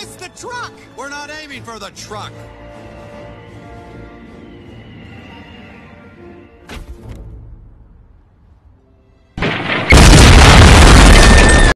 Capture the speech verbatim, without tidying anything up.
It's the truck! We're not aiming for the truck.